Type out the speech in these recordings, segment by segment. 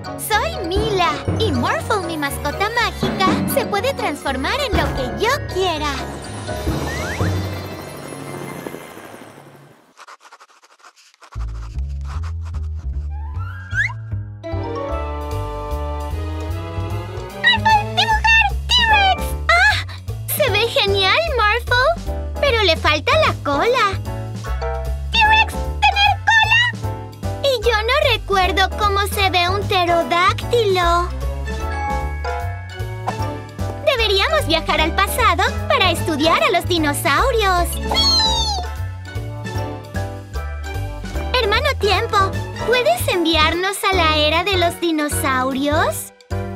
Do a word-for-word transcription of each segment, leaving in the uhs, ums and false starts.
Soy Mila y Morphle, mi mascota mágica, se puede transformar en lo que yo quiera. ¡Morphle, dibujar! ¡T-Rex! ¡Ah! Se ve genial, Morphle, pero le falta la cola. ¡T-Rex, tener cola! Y yo no recuerdo cómo se ve un pterodáctilo. Deberíamos viajar al pasado para estudiar a los dinosaurios. ¡Sí! Hermano Tiempo, ¿puedes enviarnos a la era de los dinosaurios?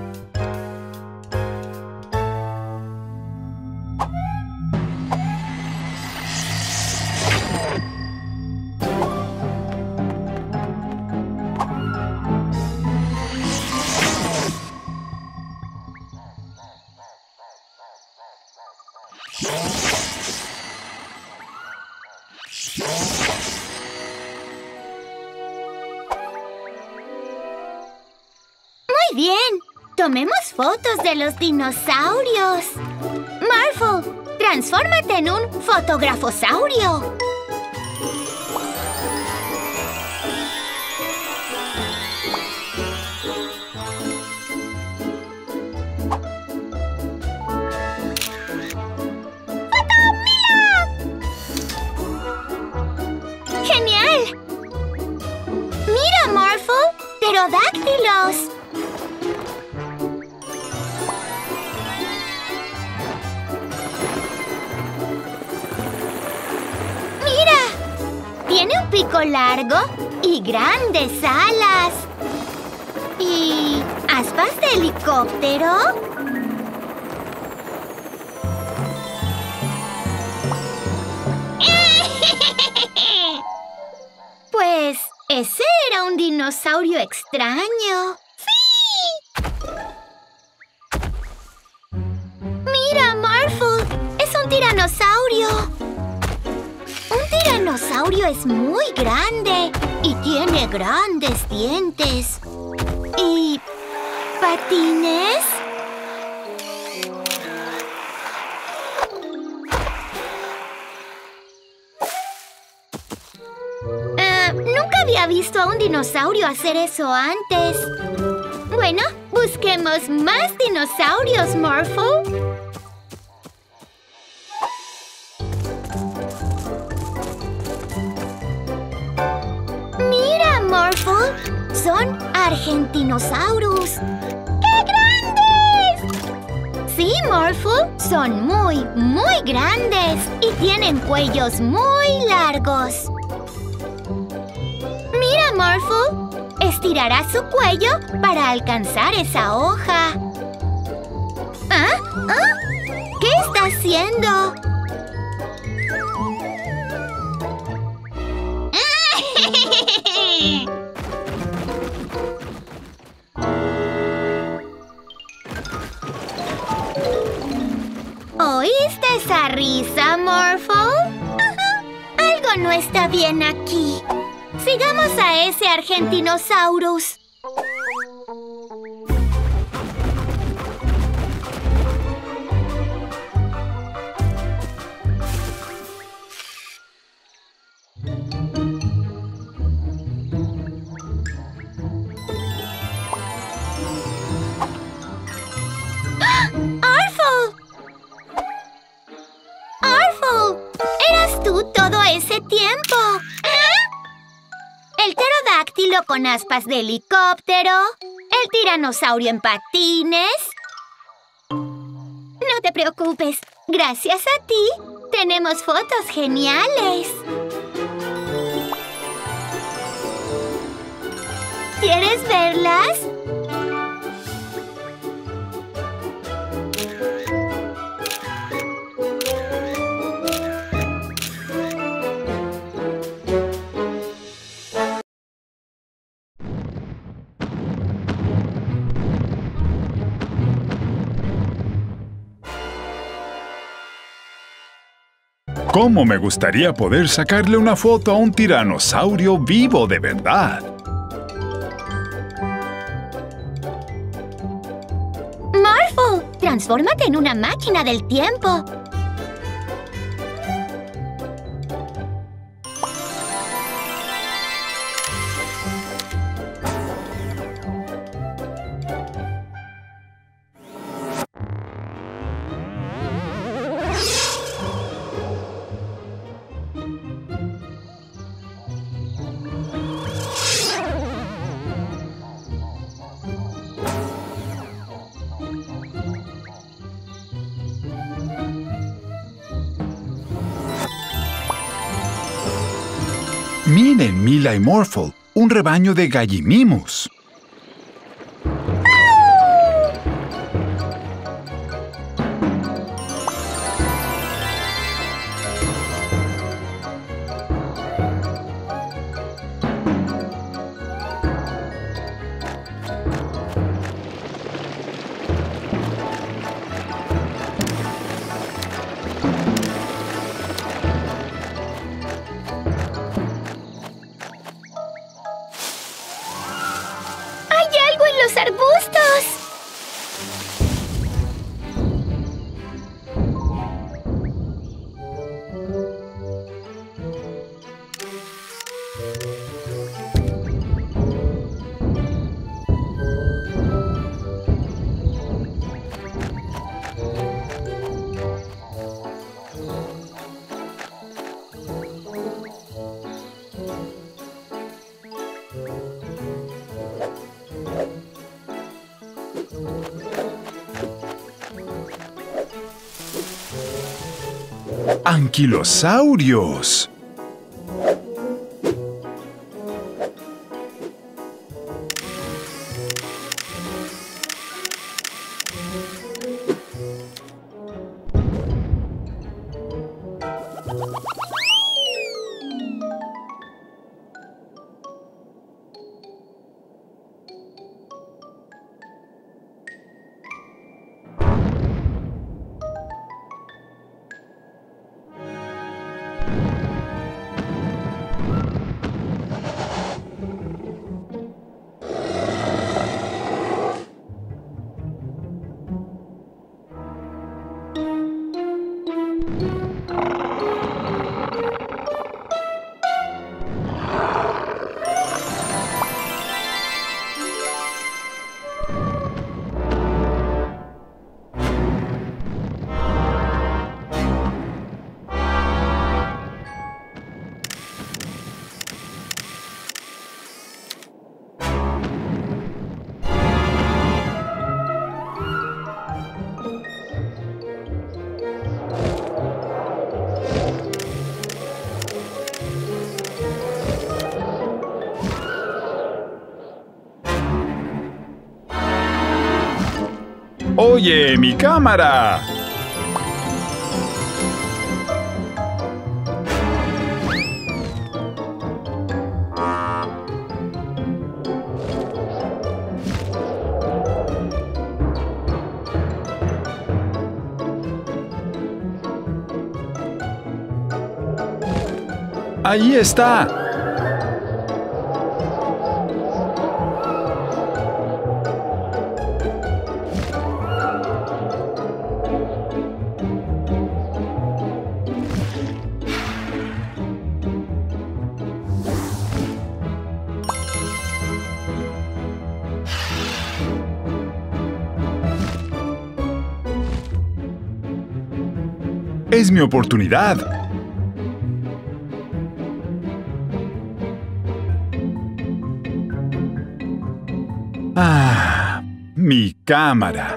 Muy bien. Tomemos fotos de los dinosaurios. Morphle, transfórmate en un fotografosaurio. ¡Genial! ¡Mira, Morphle! ¡Pterodáctilos! ¡Mira! Tiene un pico largo y grandes alas. ¿Y aspas de helicóptero? Pues ese era un dinosaurio extraño. ¡Sí! ¡Mira, Morphle! ¡Es un tiranosaurio! Un tiranosaurio es muy grande y tiene grandes dientes. ¿Y patines? Nunca había visto a un dinosaurio hacer eso antes. Bueno, busquemos más dinosaurios, Morphle. ¡Mira, Morphle! ¡Son Argentinosaurus! ¡Qué grandes! Sí, Morphle, son muy, muy grandes y tienen cuellos muy largos. Mira, Morphle, estirará su cuello para alcanzar esa hoja. ¿Ah? ¿Ah? ¿Qué está haciendo? ¿Oíste esa risa, Morphle? Ajá. Algo no está bien aquí. Sigamos a ese Argentinosaurus. ¡Ese tiempo! ¿Ah? El pterodáctilo con aspas de helicóptero, el tiranosaurio en patines. No te preocupes, gracias a ti tenemos fotos geniales. ¿Quieres verlas? ¿Cómo me gustaría poder sacarle una foto a un tiranosaurio vivo de verdad? transfórmate en una máquina del tiempo. Miren, Mila y Morphle, un rebaño de gallimimos. ¡Los arbustos! ¡Anquilosaurios! ¡Oye, mi cámara! ¡Ahí está! ¡Es mi oportunidad! ¡Ah! ¡Mi cámara!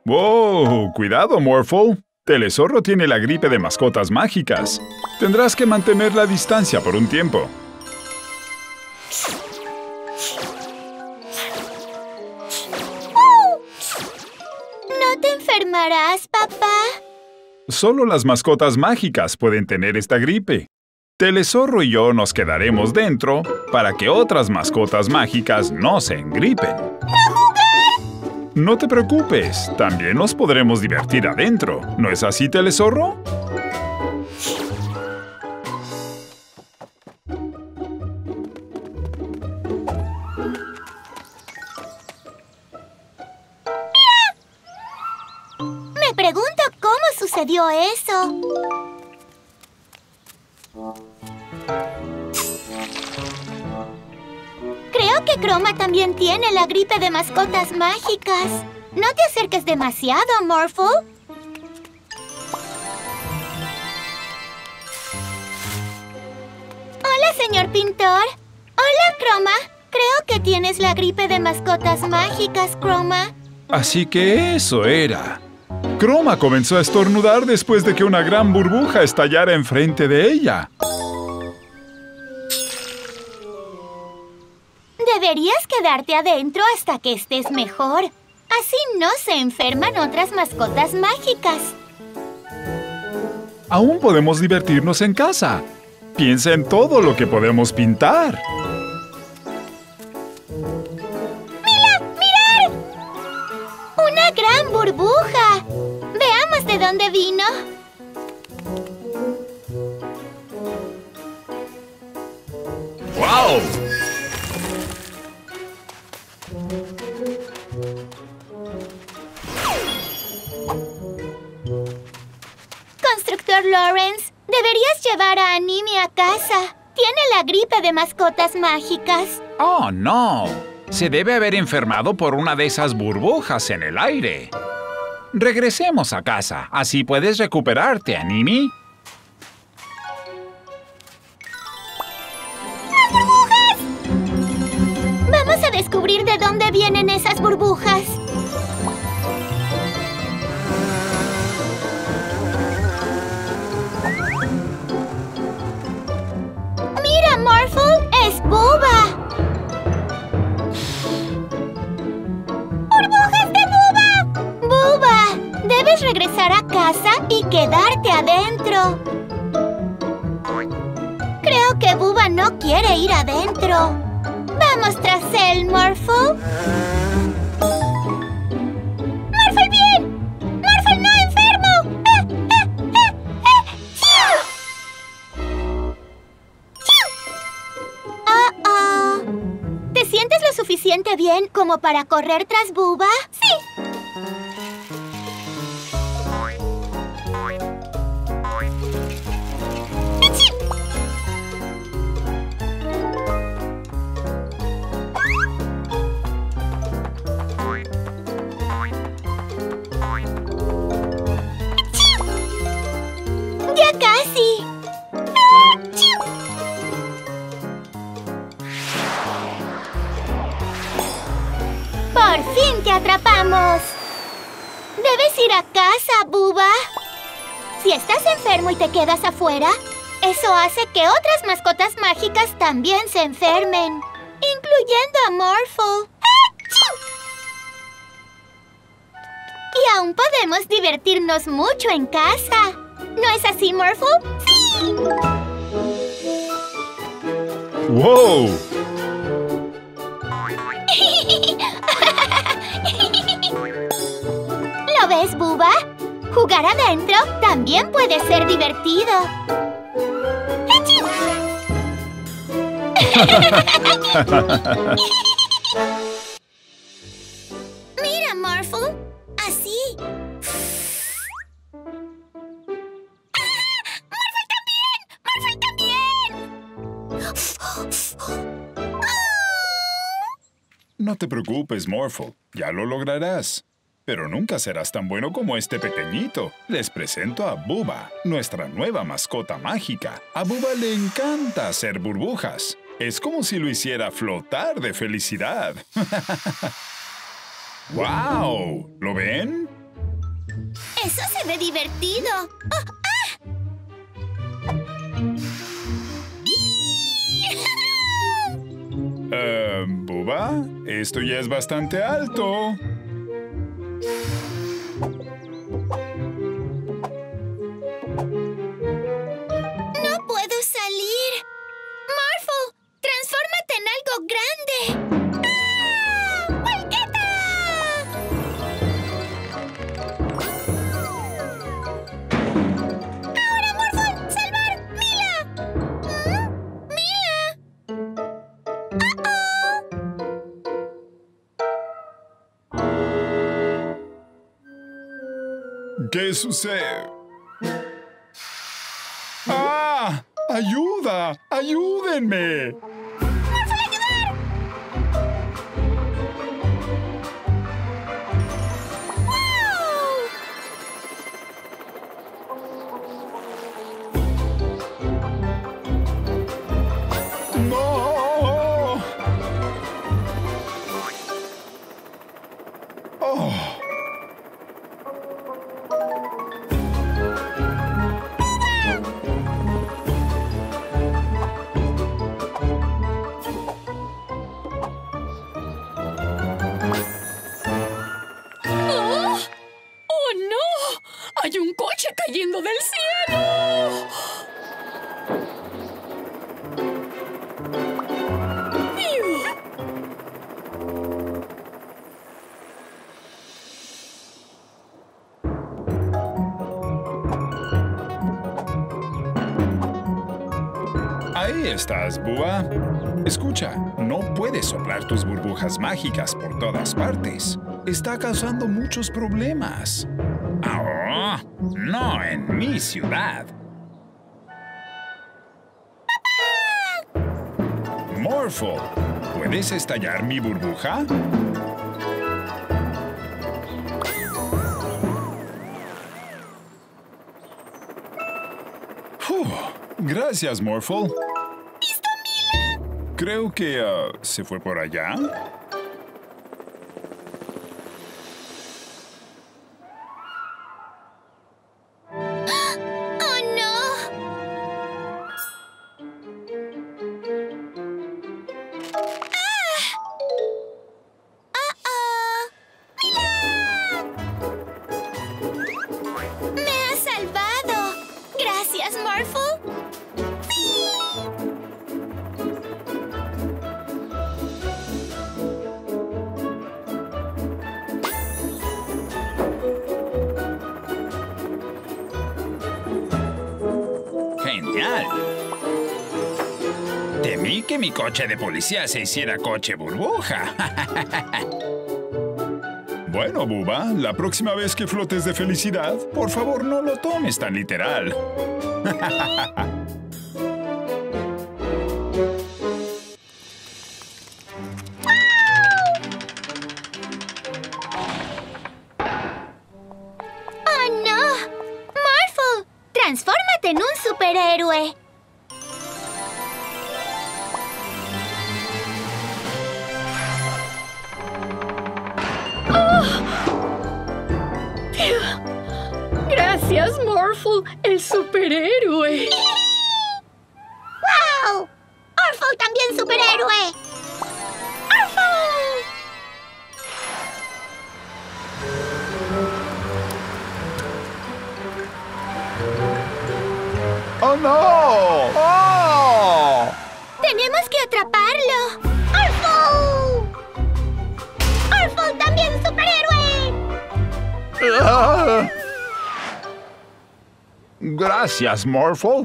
¡Wow! ¡Cuidado, Morphle! Telezorro tiene la gripe de mascotas mágicas. Tendrás que mantener la distancia por un tiempo. ¿No te enfermarás, papá? Solo las mascotas mágicas pueden tener esta gripe. Telezorro y yo nos quedaremos dentro para que otras mascotas mágicas no se engripen. ¡No jugar! No te preocupes, también nos podremos divertir adentro. ¿No es así, Telezorro? Me pregunto cómo sucedió eso. Creo que Chroma también tiene la gripe de mascotas mágicas. No te acerques demasiado, Morphle. Hola, señor pintor. Hola, Chroma. Creo que tienes la gripe de mascotas mágicas, Chroma. Así que eso era. Chroma comenzó a estornudar después de que una gran burbuja estallara enfrente de ella. Deberías quedarte adentro hasta que estés mejor. Así no se enferman otras mascotas mágicas. Aún podemos divertirnos en casa. Piensa en todo lo que podemos pintar. ¡Mira! ¡Mirar! ¡Una gran burbuja! Veamos de dónde vino. ¡Wow! Constructor Lawrence, deberías llevar a Anime a casa. Tiene la gripe de mascotas mágicas. ¡Oh, no! Se debe haber enfermado por una de esas burbujas en el aire. Regresemos a casa. Así puedes recuperarte, Anime. ¡Las burbujas! Vamos a descubrir de dónde vienen esas burbujas. ¡Mira, Morphle! ¡Es Bubba! ¡Burbujas de Bubba! ¡Bubba! Debes regresar a casa y quedarte adentro. Creo que Bubba no quiere ir adentro. ¡Vamos tras él, Morphle! ¡Morphle bien! ¡Morphle no enfermo! ¡Eh, eh, eh, eh! ¡Chiu! ¡Chiu! ¡Oh, oh! ¿Te sientes lo suficiente bien como para correr tras Bubba? ¡Sí! ¡Ya casi! ¡Por fin te atrapamos! Debes ir a casa, Bubba. Si estás enfermo y te quedas afuera, eso hace que otras mascotas mágicas también se enfermen, incluyendo a Morphle. Y aún podemos divertirnos mucho en casa. ¿No es así, Morphle? ¡Sí! ¡Wow! ¿Lo ves, Bubba? Jugar adentro también puede ser divertido. Mira, Morphle. Así. ¡Morphle también! ¡Morphle también! No te preocupes, Morphle. Ya lo lograrás. Pero nunca serás tan bueno como este pequeñito. Les presento a Bubba, nuestra nueva mascota mágica. A Bubba le encanta hacer burbujas. Es como si lo hiciera flotar de felicidad. ¡Wow! ¿Lo ven? Eso se ve divertido. ¡Oh, ah! Uh, Bubba, esto ya es bastante alto. ¡No puedo salir! ¡Morphle! ¡Transfórmate en algo grande! ¡Ah! ¡Volqueta! ¡Ahora, Morphle! ¡Salvar! ¡Mila! ¿Mm? ¡Mila! ¿Qué sucede? ¡Ah! ¡Ayuda! ¡Ayúdenme! ¡Morphle, ayudar! ¡Wow! ¡No! ¡Oh! ¡Hay un coche cayendo del cielo! ¡Iu! Ahí estás, Bubba. Escucha, no puedes soplar tus burbujas mágicas por todas partes. Está causando muchos problemas. Oh, no en mi ciudad. Morphle, ¿puedes estallar mi burbuja? Uf, gracias, Morphle. ¿Listo, Mila? Creo que uh, se fue por allá. ¡Genial! Temí que mi coche de policía se hiciera coche burbuja. Bueno, Bubba, la próxima vez que flotes de felicidad, por favor no lo tomes tan literal. ¡Oh, no! ¡Morphle! ¡Transfórmate en un superhéroe! Gracias, Morphle, el superhéroe. ¡Wow! ¡Morphle también superhéroe! ¡Morphle! ¡Oh, no! ¡Oh! ¡Tenemos que atraparlo! ¡Morphle! ¡Morphle también superhéroe! Ah. Gracias, Morphle.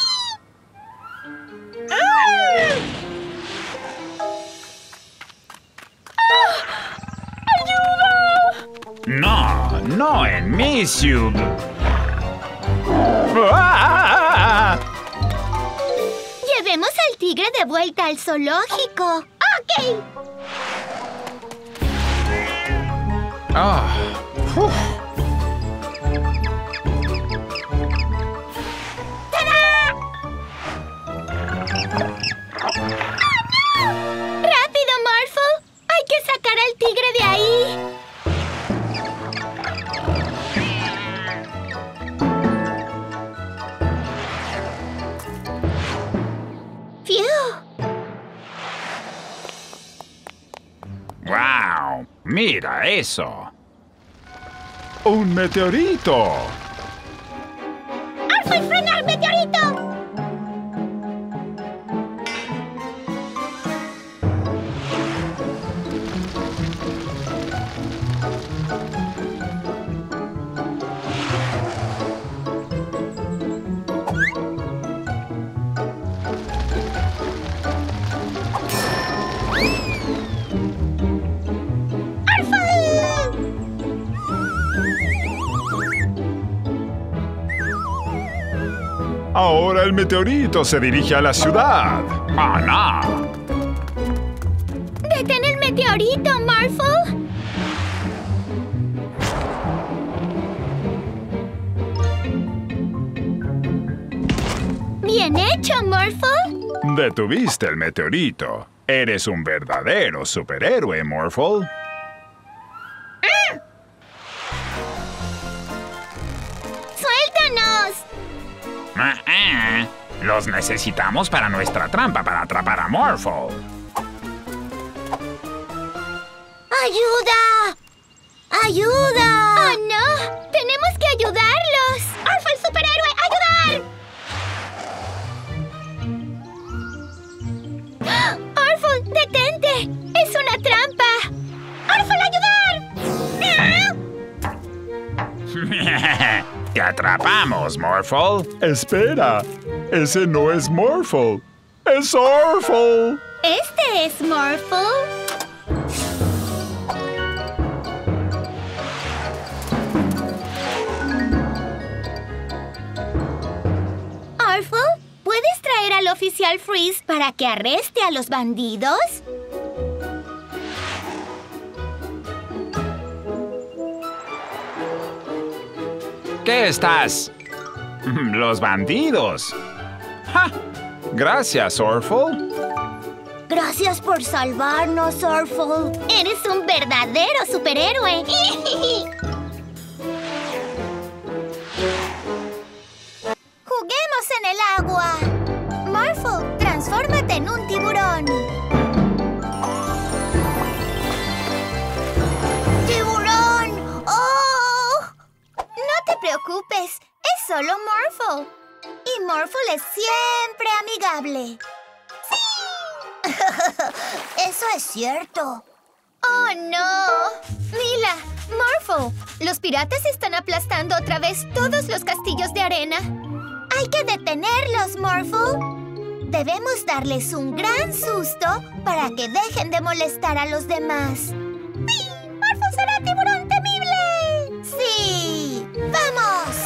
No, no en mi ciudad. Llevemos al tigre de vuelta al zoológico. ¡Ok! Ah, uf. ¡Rápido, Morphle! ¡Hay que sacar al tigre de ahí! Mira eso. ¡Un meteorito! ¡Morphle, frena el meteorito! Ahora el meteorito se dirige a la ciudad. ¡Oh, no! ¡Detén el meteorito, Morphle! ¡Bien hecho, Morphle! Detuviste el meteorito. Eres un verdadero superhéroe, Morphle. ¡Suéltanos! Ah, ah. Los necesitamos para nuestra trampa para atrapar a Morphle. ¡Ayuda! ¡Ayuda! ¡Oh, no! ¡Tenemos que ayudarlos! ¡Morphle, el superhéroe! ¡Ayudar! ¡Morphle, detente! ¡Es una trampa! ¡Morphle, ayudar! ¡Te atrapamos, Morphle! Espera, ese no es Morphle. ¡Es Orphle! Este es Morphle. Orphle, ¿puedes traer al oficial Freeze para que arreste a los bandidos? ¿Qué estás? ¡Los bandidos! ¡Ja! Gracias, Orphle. Gracias por salvarnos, Orphle. Eres un verdadero superhéroe. Juguemos en el agua. Morphle, transfórmate en un tiburón. ¡Tiburón! ¡Oh! No te preocupes, es solo Morphle. Y Morphle es siempre amigable. Eso es cierto. ¡Oh, no! Mila, Morphle, los piratas están aplastando otra vez todos los castillos de arena. Hay que detenerlos, Morphle. Debemos darles un gran susto para que dejen de molestar a los demás. ¡Sí! ¡Morphle será tiburón temible! ¡Sí! ¡Vamos!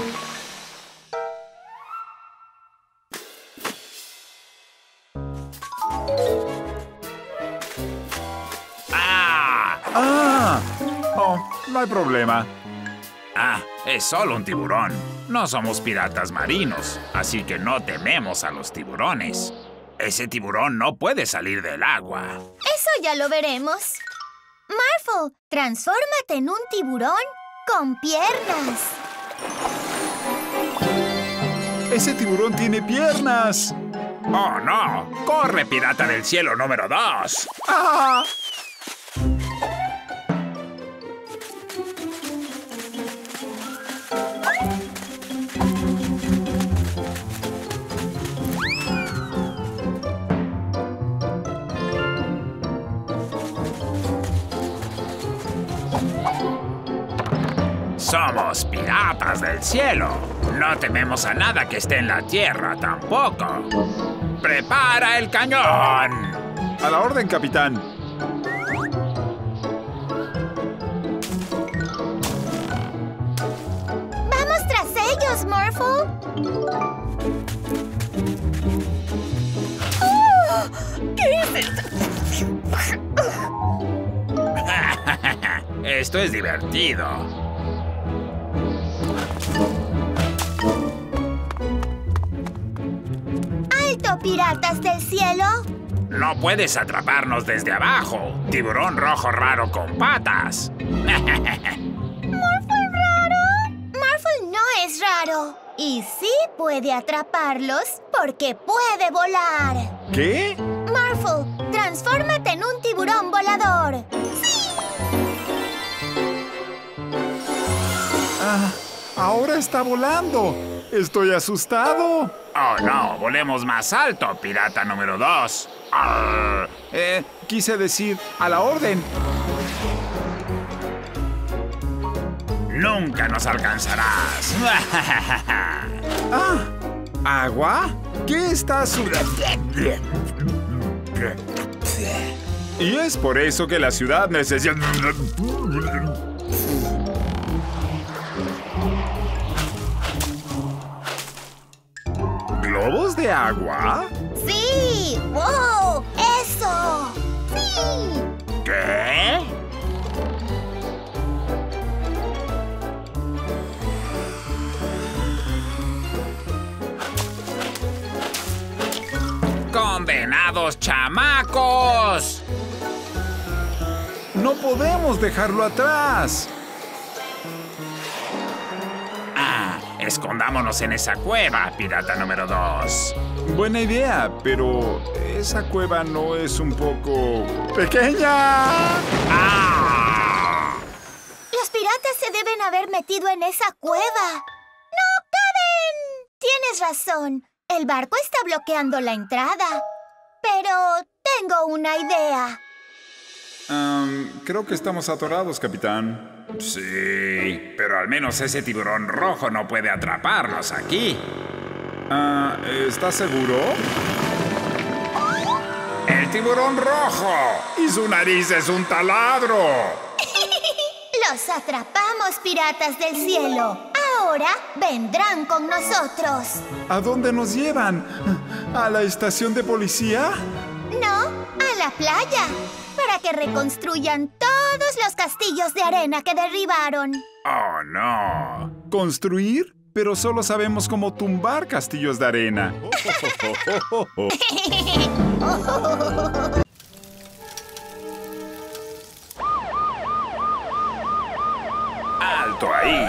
¡Ah! ¡Ah! Oh, no hay problema. Ah, es solo un tiburón. No somos piratas marinos, así que no tememos a los tiburones. Ese tiburón no puede salir del agua. Eso ya lo veremos. Morphle, transfórmate en un tiburón con piernas. ¡Ese tiburón tiene piernas! ¡Oh, no! ¡Corre, pirata del cielo número dos! ¡Ah! Somos piratas del cielo. No tememos a nada que esté en la tierra tampoco. ¡Prepara el cañón! A la orden, capitán. ¡Vamos tras ellos, Morphle! ¡Oh! ¿Qué es esto? Esto es divertido. ¡Alto, piratas del cielo! No puedes atraparnos desde abajo. Tiburón rojo raro con patas. ¿Morphle raro? Morphle no es raro. Y sí puede atraparlos porque puede volar. ¿Qué? Morphle, transfórmate en un tiburón volador. ¡Sí! Ah, ahora está volando. Estoy asustado. Oh, no, volemos más alto, pirata número dos. Arr. Eh, quise decir, a la orden. Nunca nos alcanzarás. Ah, ¿agua? ¿Qué está subiendo? Y es por eso que la ciudad necesita... ¿Globos de agua? ¡Sí! ¡Wow! ¡Eso! ¡Sí! ¿Qué? ¡Condenados chamacos! ¡No podemos dejarlo atrás! Ah, escondámonos en esa cueva, pirata número dos. Buena idea, pero esa cueva no es un poco... ¡pequeña! ¡Ah! Los piratas se deben haber metido en esa cueva. ¡No caben! Tienes razón. El barco está bloqueando la entrada. Pero tengo una idea. Um, creo que estamos atorados, capitán. Sí, pero al menos ese tiburón rojo no puede atraparnos aquí. Ah, ¿estás seguro? ¡El tiburón rojo! ¡Y su nariz es un taladro! Los atrapamos, piratas del cielo. Ahora vendrán con nosotros. ¿A dónde nos llevan? ¿A la estación de policía? No, a la playa. Para que reconstruyan todos los castillos de arena que derribaron. ¡Oh, no! ¿Construir? Pero solo sabemos cómo tumbar castillos de arena. ¡Alto ahí!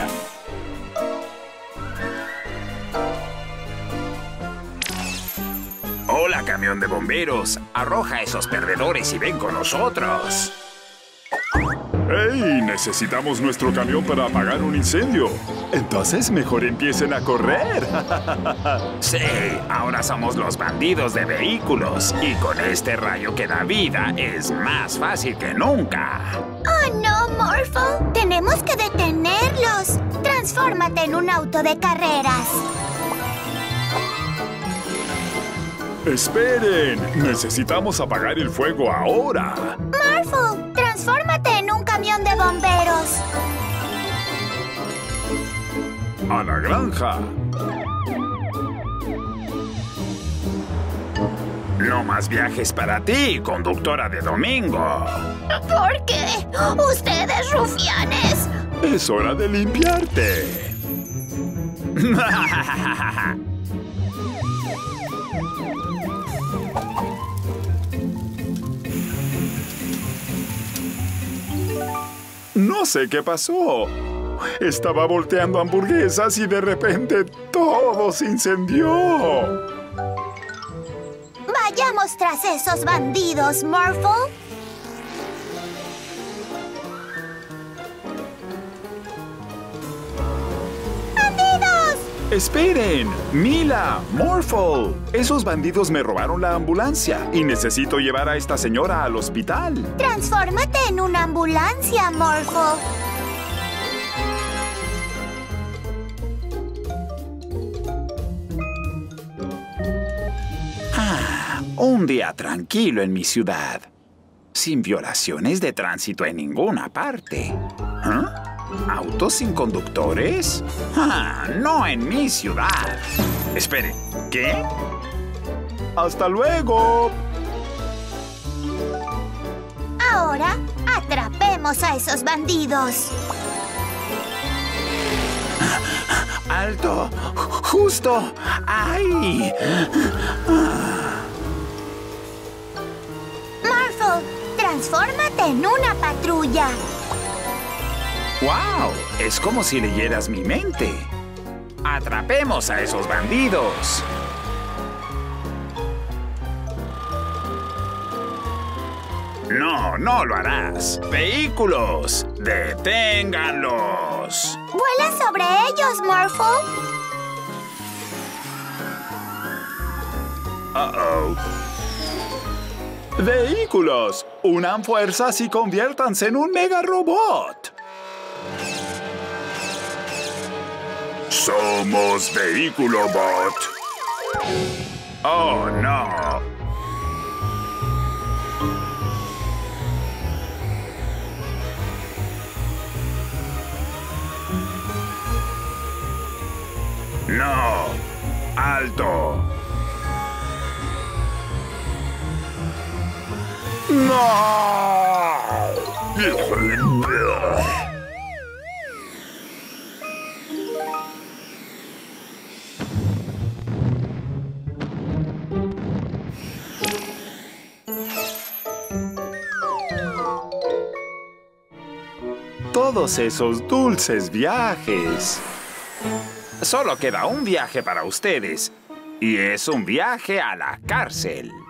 ¡Hola, camión de bomberos! Arroja a esos perdedores y ven con nosotros. ¡Hey! Necesitamos nuestro camión para apagar un incendio. Entonces mejor empiecen a correr. Sí, ahora somos los bandidos de vehículos. Y con este rayo que da vida es más fácil que nunca. ¡Oh, no, Morphle! ¡Tenemos que detenerlos! ¡Transfórmate en un auto de carreras! ¡Esperen! Necesitamos apagar el fuego ahora. ¡Morphle! ¡Transfórmate en un camión de bomberos! ¡A la granja! No más viajes para ti, conductora de domingo. ¿Por qué? ¡Ustedes rufianes! ¡Es hora de limpiarte! No sé qué pasó. Estaba volteando hamburguesas y de repente todo se incendió. Vayamos tras esos bandidos, Morphle. ¡Bandidos! ¡Esperen! ¡Mila! ¡Morphle! Esos bandidos me robaron la ambulancia y necesito llevar a esta señora al hospital. Transfórmate en una ambulancia, Morphle. Ah, un día tranquilo en mi ciudad. Sin violaciones de tránsito en ninguna parte. ¿Ah? ¿Autos sin conductores? Ah, no en mi ciudad. Espere, ¿qué? ¡Hasta luego! Ahora, atrapemos a esos bandidos. ¡Alto! ¡Justo! ¡Ay! Morphle, transfórmate en una patrulla. ¡Wow! Es como si leyeras mi mente. ¡Atrapemos a esos bandidos! No, no lo harás. ¡Vehículos! ¡Deténganlos! vehículos. ¡Vuela sobre ellos, Morphle! Uh-oh. Vehículos, unan fuerzas y conviértanse en un mega robot. Somos Vehículo Bot. Oh, no. No. Alto. No. Todos esos dulces viajes. Solo queda un viaje para ustedes. Y es un viaje a la cárcel.